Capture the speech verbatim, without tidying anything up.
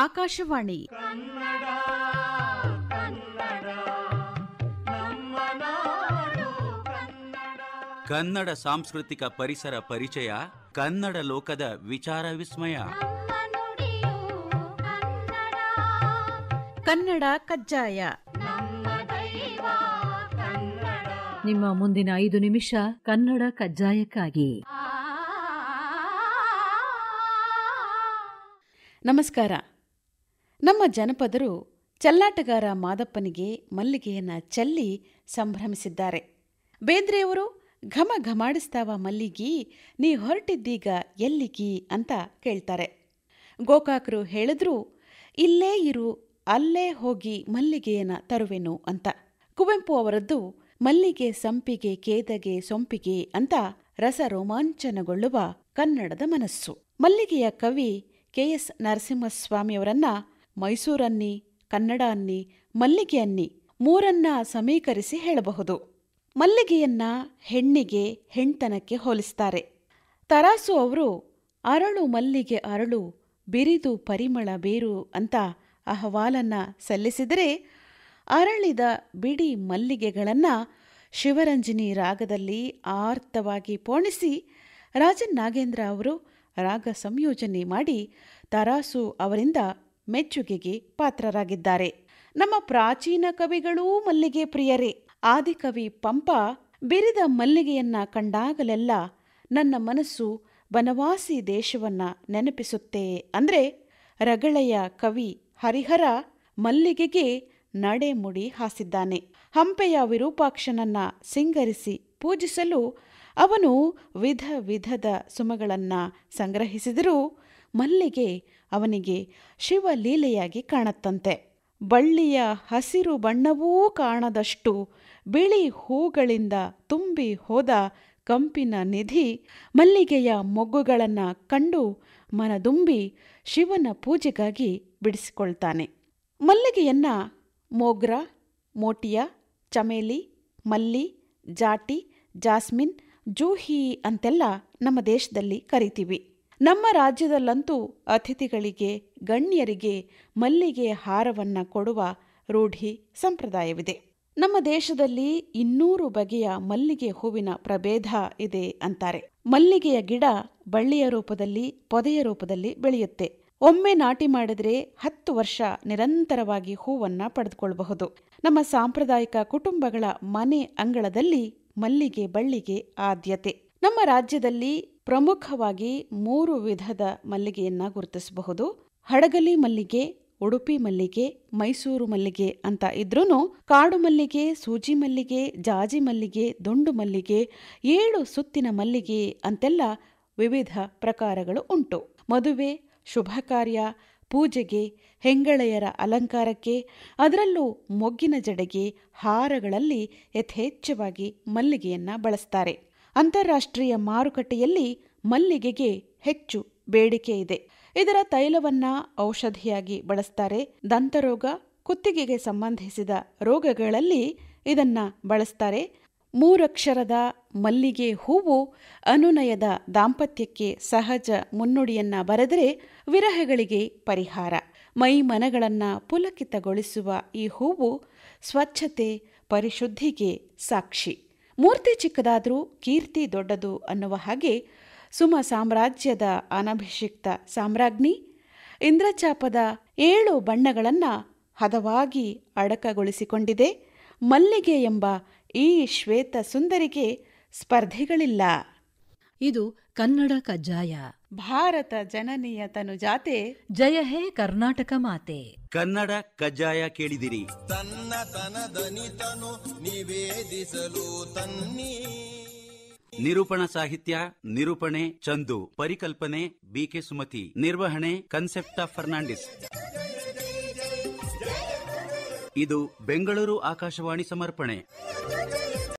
ಆಕಾಶವಾಣಿ ಕನ್ನಡ ಕನ್ನಡ ನಮ್ಮ ನಾಡು ಕನ್ನಡ. ಕನ್ನಡ ಸಾಂಸ್ಕೃತಿಕ ಪರಿಸರ ಪರಿಚಯ, ಕನ್ನಡ ಲೋಕದ ವಿಚಾರ ವಿಸ್ಮಯ. ನಮ್ಮ ನುಡಿಯು ಕನ್ನಡ, ಕನ್ನಡ ಕಜ್ಜಾಯ. ನಮ್ಮ ದೈವ ಕನ್ನಡ. ನಿಮ್ಮ ಮುಂದಿನ ಐದು ನಿಮಿಷ ಕನ್ನಡ ಕಜ್ಜಾಯಕ್ಕಾಗಿ. ನಮಸ್ಕಾರ. ನಮ್ಮ ಜನಪದರು ಚಲ್ಲಾಟಗಾರ ಮಾದಪ್ಪನಿಗೆ ಮಲ್ಲಿಗೆಯನ್ನು ಚೆಲ್ಲಿ ಸಂಭ್ರಮಿಸಿದ್ದಾರೆ. ಬೇಂದ್ರೆಯವರು ಘಮ ಘಮಾಡಿಸ್ತಾವ ಮಲ್ಲಿಗಿ, ನೀ ಹೊರಟಿದ್ದೀಗ ಎಲ್ಲಿಗಿ ಅಂತ ಕೇಳ್ತಾರೆ. ಗೋಕಾಕರು ಹೇಳಿದ್ರು, ಇಲ್ಲೇ ಇರು, ಅಲ್ಲೇ ಹೋಗಿ ಮಲ್ಲಿಗೆಯನ್ನು ತರುವೆನು ಅಂತ. ಕುವೆಂಪು ಅವರದ್ದು ಮಲ್ಲಿಗೆ ಸಂಪಿಗೆ ಕೇದಗೆ ಸೊಂಪಿಗೆ ಅಂತ ರಸ ರೋಮಾಂಚನಗೊಳ್ಳುವ ಕನ್ನಡದ ಮನಸ್ಸು. ಮಲ್ಲಿಗೆಯ ಕವಿ ಕೆ ಎಸ್ ನರಸಿಂಹಸ್ವಾಮಿಯವರನ್ನ ಮೈಸೂರನ್ನಿ, ಕನ್ನಡ ಅನ್ನಿ, ಮಲ್ಲಿಗೆ ಅನ್ನಿ ಮೂರನ್ನ ಸಮೀಕರಿಸಿ ಹೇಳಬಹುದು. ಮಲ್ಲಿಗೆಯನ್ನ ಹೆಣ್ಣಿಗೆ, ಹೆಣ್ತನಕ್ಕೆ ಹೋಲಿಸ್ತಾರೆ. ತರಾಸು ಅವರು ಅರಳು ಮಲ್ಲಿಗೆ ಅರಳು ಬಿರಿದು ಪರಿಮಳ ಬೇರು ಅಂತ ಅಹವಾಲನ್ನ ಸಲ್ಲಿಸಿದರೆ, ಅರಳಿದ ಬಿಡಿ ಮಲ್ಲಿಗೆಗಳನ್ನು ಶಿವರಂಜನಿ ರಾಗದಲ್ಲಿ ಆರ್ತವಾಗಿ ಪೋಣಿಸಿ ರಾಜನ್ ನಾಗೇಂದ್ರ ಅವರು ರಾಗ ಸಂಯೋಜನೆ ಮಾಡಿ ತರಾಸು ಅವರಿಂದ ಮೆಚ್ಚುಗೆಗೆ ಪಾತ್ರರಾಗಿದ್ದಾರೆ. ನಮ್ಮ ಪ್ರಾಚೀನ ಕವಿಗಳೂ ಮಲ್ಲಿಗೆ ಪ್ರಿಯರೇ. ಆದಿಕವಿ ಪಂಪ ಬಿರಿದ ಮಲ್ಲಿಗೆಯನ್ನ ಕಂಡಾಗಲೆಲ್ಲ ನನ್ನ ಮನಸ್ಸು ಬನವಾಸಿ ದೇಶವನ್ನ ನೆನಪಿಸುತ್ತೆ ಅಂದ್ರೆ, ರಗಳೆಯ ಕವಿ ಹರಿಹರ ಮಲ್ಲಿಗೆಗೆ ನಡೆಮುಡಿ ಹಾಸಿದ್ದಾನೆ. ಹಂಪೆಯ ವಿರೂಪಾಕ್ಷನನ್ನ ಸಿಂಗರಿಸಿ ಪೂಜಿಸಲು ಅವನು ವಿಧ ವಿಧದ ಸುಮಗಳನ್ನ ಸಂಗ್ರಹಿಸಿದರೂ ಮಲ್ಲಿಗೆ ಅವನಿಗೆ ಶಿವಲೀಲೆಯಾಗಿ ಕಾಣತ್ತಂತೆ. ಬಳ್ಳಿಯ ಹಸಿರು ಬಣ್ಣವೂ ಕಾಣದಷ್ಟು ಬಿಳಿ ಹೂಗಳಿಂದ ತುಂಬಿ ಹೋದ ಕಂಪಿನ ನಿಧಿ ಮಲ್ಲಿಗೆಯ ಮೊಗ್ಗುಗಳನ್ನು ಕಂಡು ಮನದುಂಬಿ ಶಿವನ ಪೂಜೆಗಾಗಿ ಬಿಡಿಸಿಕೊಳ್ತಾನೆ. ಮಲ್ಲಿಗೆಯನ್ನ ಮೋಗ್ರ, ಮೋಟಿಯ, ಚಮೇಲಿ, ಮಲ್ಲಿ, ಜಾಟಿ, ಜಾಸ್ಮಿನ್, ಜೂಹಿ ಅಂತೆಲ್ಲ ನಮ್ಮ ದೇಶದಲ್ಲಿ ಕರಿತೀವಿ. ನಮ್ಮ ರಾಜ್ಯದಲ್ಲಂತೂ ಅತಿಥಿಗಳಿಗೆ, ಗಣ್ಯರಿಗೆ ಮಲ್ಲಿಗೆ ಹಾರವನ್ನ ಕೊಡುವ ರೂಢಿ ಸಂಪ್ರದಾಯವಿದೆ. ನಮ್ಮ ದೇಶದಲ್ಲಿ ಇನ್ನೂರು ಬಗೆಯ ಮಲ್ಲಿಗೆ ಹೂವಿನ ಪ್ರಭೇದ ಇದೆ ಅಂತಾರೆ. ಮಲ್ಲಿಗೆಯ ಗಿಡ ಬಳ್ಳಿಯ ರೂಪದಲ್ಲಿ, ಪೊದೆಯ ರೂಪದಲ್ಲಿ ಬೆಳೆಯುತ್ತೆ. ಒಮ್ಮೆ ನಾಟಿ ಮಾಡಿದ್ರೆ ಹತ್ತು ವರ್ಷ ನಿರಂತರವಾಗಿ ಹೂವನ್ನ ಪಡೆದುಕೊಳ್ಳಬಹುದು. ನಮ್ಮ ಸಾಂಪ್ರದಾಯಿಕ ಕುಟುಂಬಗಳ ಮನೆ ಅಂಗಳದಲ್ಲಿ ಮಲ್ಲಿಗೆ ಬಳ್ಳಿಗೆ ಆದ್ಯತೆ. ನಮ್ಮ ರಾಜ್ಯದಲ್ಲಿ ಪ್ರಮುಖವಾಗಿ ಮೂರು ವಿಧದ ಮಲ್ಲಿಗೆಯನ್ನ ಗುರುತಿಸಬಹುದು. ಹಡಗಲಿ ಮಲ್ಲಿಗೆ, ಉಡುಪಿ ಮಲ್ಲಿಗೆ, ಮೈಸೂರು ಮಲ್ಲಿಗೆ ಅಂತ ಇದ್ರೂ ಕಾಡು ಮಲ್ಲಿಗೆ, ಸೂಜಿ ಮಲ್ಲಿಗೆ, ಜಾಜಿ ಮಲ್ಲಿಗೆ, ದುಂಡು ಮಲ್ಲಿಗೆ, ಏಳು ಸುತ್ತಿನ ಮಲ್ಲಿಗೆ ಅಂತೆಲ್ಲ ವಿವಿಧ ಪ್ರಕಾರಗಳು ಉಂಟು. ಮದುವೆ, ಶುಭ ಕಾರ್ಯ, ಪೂಜೆಗೆ, ಹೆಂಗಳೆಯರ ಅಲಂಕಾರಕ್ಕೆ, ಅದರಲ್ಲೂ ಮೊಗ್ಗಿನ ಜಡೆಗೆ, ಹಾರಗಳಲ್ಲಿ ಯಥೇಚ್ಛವಾಗಿ ಮಲ್ಲಿಗೆಯನ್ನ ಬಳಸ್ತಾರೆ. ಅಂತಾರಾಷ್ಟ್ರೀಯ ಮಾರುಕಟ್ಟೆಯಲ್ಲಿ ಮಲ್ಲಿಗೆಗೆ ಹೆಚ್ಚು ಬೇಡಿಕೆ ಇದೆ. ಇದರ ತೈಲವನ್ನ ಔಷಧಿಯಾಗಿ ಬಳಸ್ತಾರೆ. ದಂತರೋಗ, ಕುತ್ತಿಗೆಗೆ ಸಂಬಂಧಿಸಿದ ರೋಗಗಳಲ್ಲಿ ಇದನ್ನ ಬಳಸ್ತಾರೆ. ಮೂರಕ್ಷರದ ಮಲ್ಲಿಗೆ ಹೂವು ಅನುನಯದ ದಾಂಪತ್ಯಕ್ಕೆ ಸಹಜ ಮುನ್ನುಡಿಯನ್ನ ಬರೆದರೆ ವಿರಹಗಳಿಗೆ ಪರಿಹಾರ. ಮೈ ಮನಗಳನ್ನ ಪುಲಕಿತಗೊಳಿಸುವ ಈ ಹೂವು ಸ್ವಚ್ಛತೆ, ಪರಿಶುದ್ಧಿಗೆ ಸಾಕ್ಷಿ. ಮೂರ್ತಿ ಚಿಕ್ಕದಾದರೂ ಕೀರ್ತಿ ದೊಡ್ಡದು ಅನ್ನುವ ಹಾಗೆ ಸುಮ ಸಾಮ್ರಾಜ್ಯದ ಅನಭಿಷಿಕ್ತ ಸಾಮ್ರಾಜ್ಞಿ ಇಂದ್ರಚಾಪದ ಏಳು ಬಣ್ಣಗಳನ್ನ ಹದವಾಗಿ ಅಡಕಗೊಳಿಸಿಕೊಂಡಿದೆ. ಮಲ್ಲಿಗೆ ಎಂಬ ಈ ಶ್ವೇತ ಸುಂದರಿಗೆ ಸ್ಪರ್ಧಿಗಳಿಲ್ಲ. ಇದು ಕನ್ನಡ ಕಜ್ಜಾಯ. ಭಾರತ ಜನನಿಯ ತನುಜಾತೆ, ಜಯ ಹೇ ಕರ್ನಾಟಕ ಮಾತೆ. ಕನ್ನಡ ಕಜ್ಜಾಯ ಕೇಳಿದಿರಿ. ತನ್ನ ತನದನಿತನು ನಿವೇದಿಸಲು ತನ್ನಿ. ನಿರೂಪಣಾ ಸಾಹಿತ್ಯ, ನಿರೂಪಣೆ ಚಂದು, ಪರಿಕಲ್ಪನೆ ಬಿಕೆ ಸುಮತಿ, ನಿರ್ವಹಣೆ ಕನ್ಸೆಪ್ಟ ಫರ್ನಾಂಡಿಸ್. ಇದು ಬೆಂಗಳೂರು ಆಕಾಶವಾಣಿ ಸಮರ್ಪಣೆ.